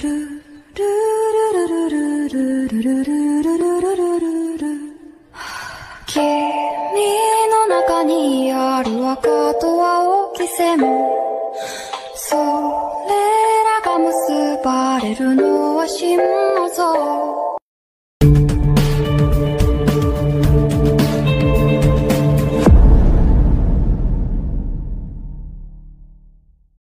君の中にある赤と青き線、それらが結ばれるのは心の像。